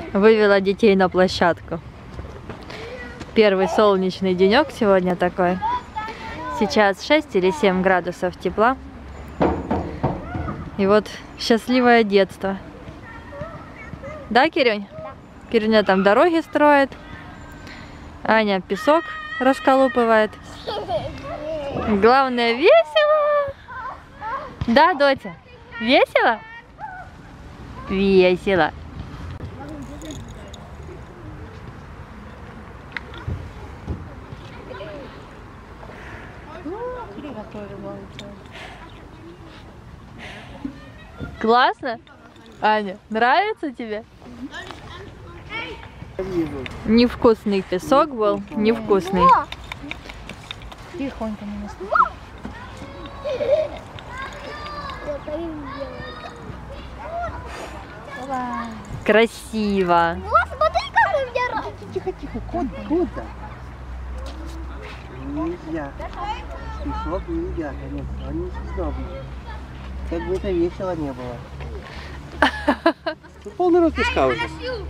Вывела детей на площадку. Первый солнечный денек сегодня такой. Сейчас 6 или 7 градусов тепла. И вот счастливое детство. Да, Кирюнь? Да. Кирюня там дороги строит. Аня песок расколупывает. Главное, весело. Да, Дотя? Весело? Весело. Классно? Аня, нравится тебе? Невкусный песок был, невкусный. Тихонько не наступи. Красиво. Смотри, как у меня. Тихо, тихо, куда? Нельзя. Песок нельзя, конечно, он несъедобный. Как бы это весело не было. Полный рот песка уже.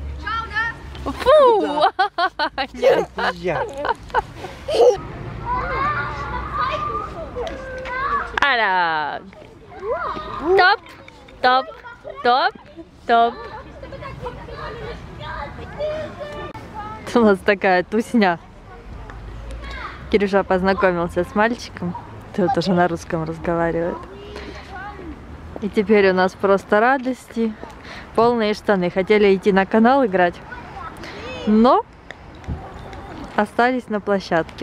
Фу! Нельзя. Аля! Топ, топ, топ, топ. У нас такая тусня. Кирюша познакомился с мальчиком. Тут уже на русском разговаривает. И теперь у нас просто радости. Полные штаны. Хотели идти на канал играть, но остались на площадке.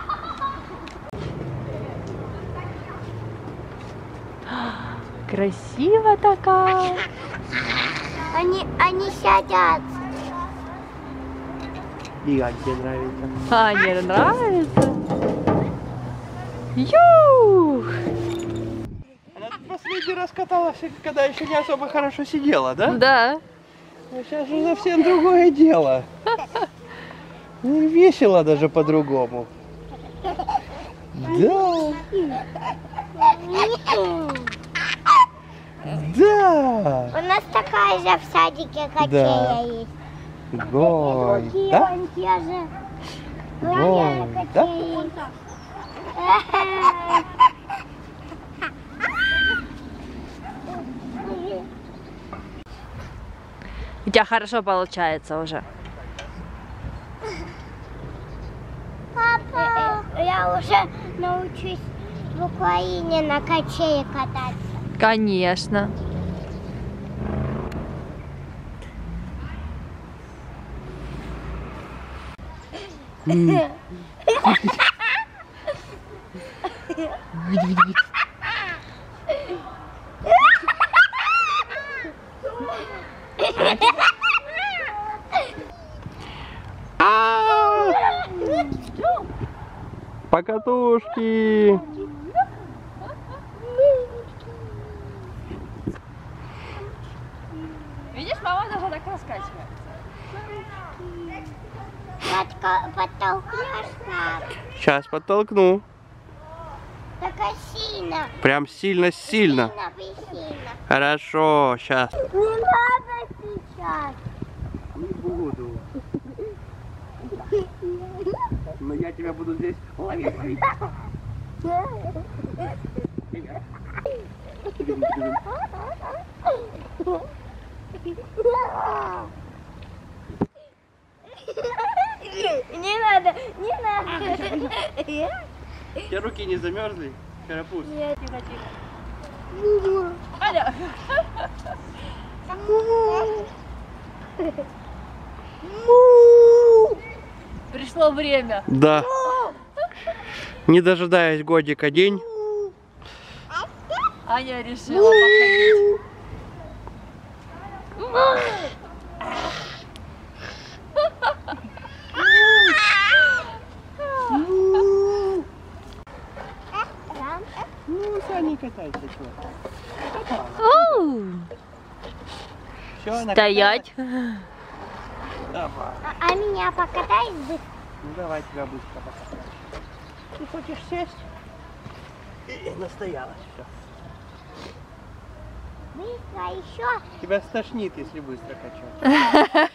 Красиво такая. Они сядят. И Аньке нравится. Ане нравится. Юх! Она тут последний раз каталась, когда еще не особо хорошо сидела, да? Да. Ну, сейчас же совсем другое дело. Ну, весело даже по-другому. Да. Да. У нас такая же в садике качеля есть. Гой, да? Те же. Гой, да? У тебя хорошо получается уже. Папа, я уже научусь в Украине на качеле кататься. Конечно. Покатушки. Видишь, мама даже так раскачивается. Подтолкнешь нас? Сейчас подтолкну. Только сильно. Прям сильно-сильно. Сильно. Хорошо, сейчас. Не надо сейчас. Не буду. Но я тебя буду здесь ловить. Не надо, не надо. У тебя руки не замерзли? Карапуз. Нет, тихо. Аля. Пришло время. Да. Не дожидаясь годика день. Аня решила походить. Ну, сами катайся, что. Всё, Стоять. Давай. А меня покатай быстро. Ну давай тебя быстро покатаем. Ты хочешь сесть? И настоялась, все. Быстро еще. Тебя стошнит, если быстро качать.